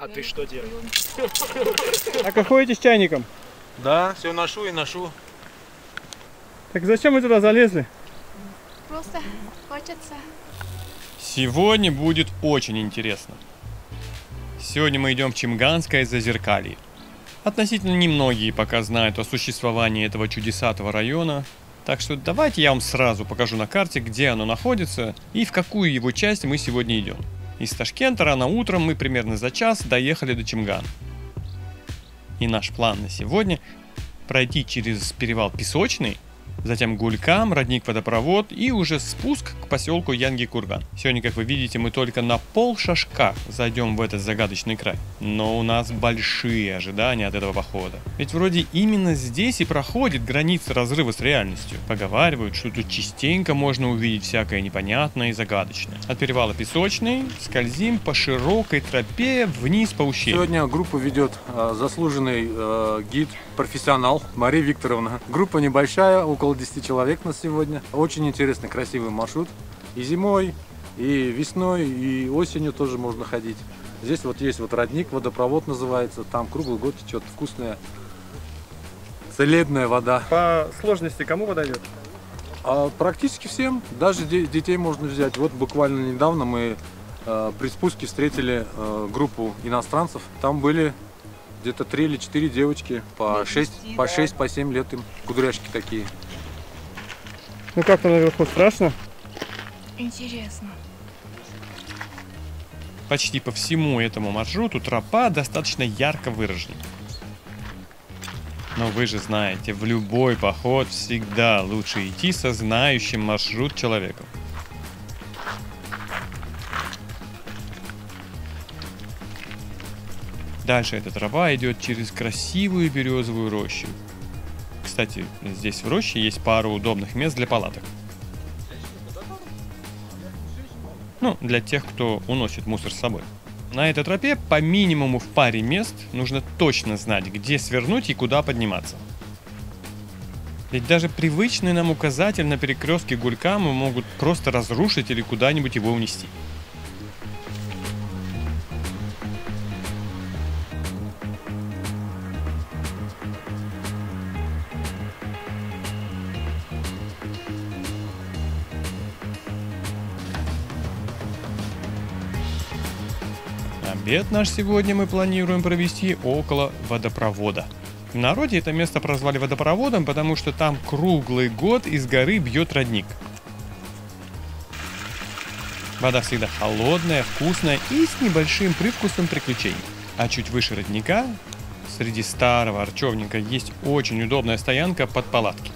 А ты что делаешь? Так охотитесь чайником? Да, все ношу и ношу. Так зачем вы туда залезли? Просто хочется. Сегодня будет очень интересно. Сегодня мы идем в Чимганское зазеркалье. Относительно немногие пока знают о существовании этого чудесатого района, так что давайте я вам сразу покажу на карте, где оно находится и в какую его часть мы сегодня идем. Из Ташкента рано утром мы примерно за час доехали до Чимгана. И наш план на сегодня пройти через перевал Песочный, затем Гулькам, родник-водопровод и уже спуск к поселку Янги-Курган. Сегодня, как вы видите, мы только на полшажка зайдем в этот загадочный край. Но у нас большие ожидания от этого похода. Ведь вроде именно здесь и проходит граница разрыва с реальностью. Поговаривают, что тут частенько можно увидеть всякое непонятное и загадочное. От перевала Песочный скользим по широкой тропе вниз по ущелью. Сегодня группу ведет заслуженный гид, профессионал Мария Викторовна. Группа небольшая, около 10 человек на сегодня. Очень интересный, красивый маршрут. И зимой, и весной, и осенью тоже можно ходить. Здесь вот есть вот родник, водопровод называется. Там круглый год течет вкусная, целебная вода. По сложности кому подойдет? Практически всем. Даже детей можно взять. Вот буквально недавно мы при спуске встретили группу иностранцев. Там были где-то 3 или 4 девочки по 6, по 7 лет им. Кудряшки такие. Ну как там наверху, страшно? Интересно. Почти по всему этому маршруту тропа достаточно ярко выражена. Но вы же знаете, в любой поход всегда лучше идти со знающим маршрут человеком. Дальше эта тропа идет через красивую березовую рощу. Кстати, здесь в роще есть пару удобных мест для палаток. Ну, для тех, кто уносит мусор с собой. На этой тропе по минимуму в паре мест нужно точно знать, где свернуть и куда подниматься. Ведь даже привычный нам указатель на перекрестке Гулькама могут просто разрушить или куда-нибудь его унести. Обед наш сегодня мы планируем провести около водопровода. В народе это место прозвали водопроводом, потому что там круглый год из горы бьет родник. Вода всегда холодная, вкусная и с небольшим привкусом приключений. А чуть выше родника, среди старого арчевника, есть очень удобная стоянка под палатки.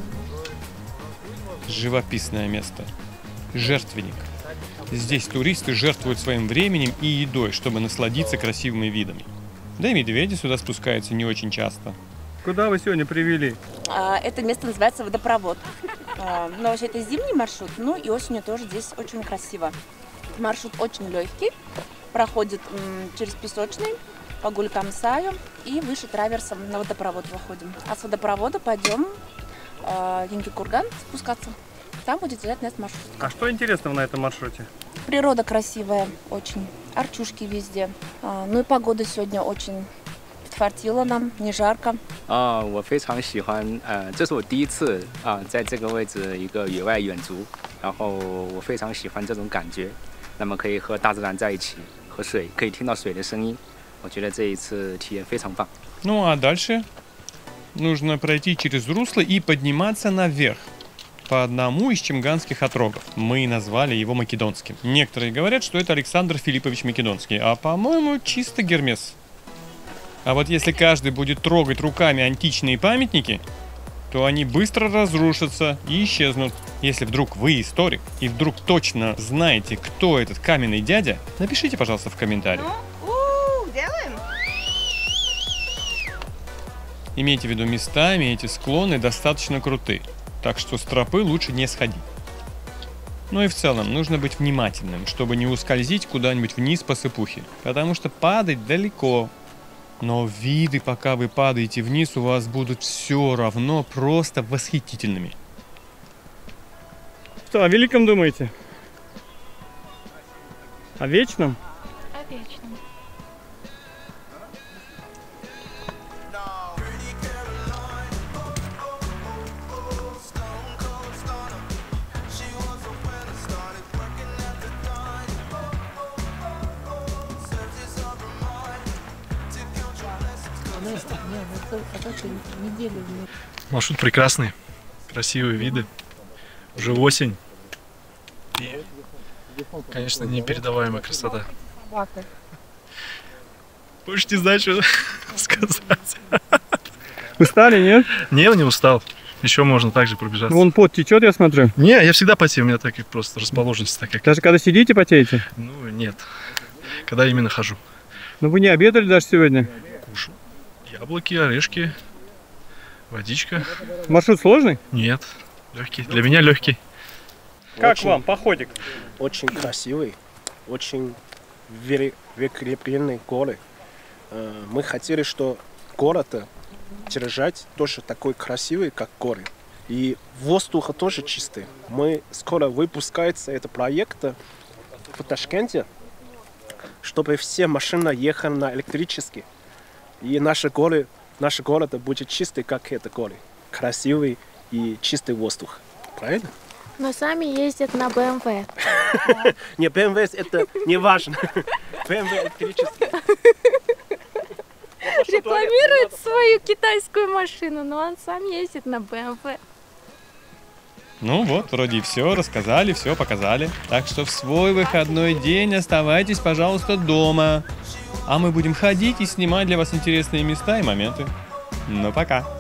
Живописное место. Жертвенник. Здесь туристы жертвуют своим временем и едой, чтобы насладиться красивыми видами. Да и медведи сюда спускаются не очень часто. Куда вы сегодня привели? Это место называется водопровод. Но вообще это зимний маршрут, ну и осенью тоже здесь очень красиво. Маршрут очень легкий, проходит через Песочный, по Гулькам-Саю и выше траверсом на водопровод выходим. А с водопровода пойдем в Янги-Курган спускаться. Там будет взять нас маршрут. А что интересного на этом маршруте? Природа красивая очень, арчушки везде. Ну и погода сегодня очень подфартила нам, не жарко. 我非常喜欢，这是我第一次在这个位置一个野外远足，然后我非常喜欢这种感觉。那么可以和大自然在一起，和水可以听到水的声音，我觉得这一次体验非常棒。 Ну а дальше нужно пройти через русло и подниматься наверх. По одному из чимганских отрогов. Мы назвали его Македонским. Некоторые говорят, что это Александр Филиппович Македонский, а по-моему чисто Гермес. А вот если каждый будет трогать руками античные памятники, то они быстро разрушатся и исчезнут. Если вдруг вы историк и вдруг точно знаете, кто этот каменный дядя, напишите, пожалуйста, в комментариях. Делаем? Имейте в виду, местами эти склоны достаточно крутые. Так что с тропы лучше не сходить. Ну и в целом нужно быть внимательным, чтобы не ускользить куда-нибудь вниз по сыпухе. Потому что падать далеко. Но виды, пока вы падаете вниз, у вас будут все равно просто восхитительными. Что, о великом думаете? О вечном? О вечном. Маршрут прекрасный, красивые виды. Уже осень. И, конечно, непередаваемая красота. Больше не знаю, что сказать. Устали, нет? Не устал. Еще можно также пробежаться. Вон пот течет, я смотрю. Не, я всегда потею, у меня так и просто расположенность такая. Даже когда сидите, потеете? Ну, нет. Когда именно хожу. Но вы не обедали даже сегодня? Кушаю. Яблоки, орешки, водичка. Маршрут сложный? Нет, легкий. Для меня легкий. Как вам походик? Очень красивый, очень великолепные горы. Мы хотели, что город держать тоже такой красивый, как горы. И воздух тоже чистый. Мы скоро выпускается этот проект в Ташкенте, чтобы все машины ехали на электрический. И наш город будет чистый, как это горы. Красивый и чистый воздух. Правильно? Но сами ездят на BMW. Не, BMW это не важно. BMW электрический. Рекламирует свою китайскую машину, но он сам ездит на BMW. Ну вот, вроде и все рассказали, все показали. Так что в свой выходной день оставайтесь, пожалуйста, дома. А мы будем ходить и снимать для вас интересные места и моменты. Ну, пока.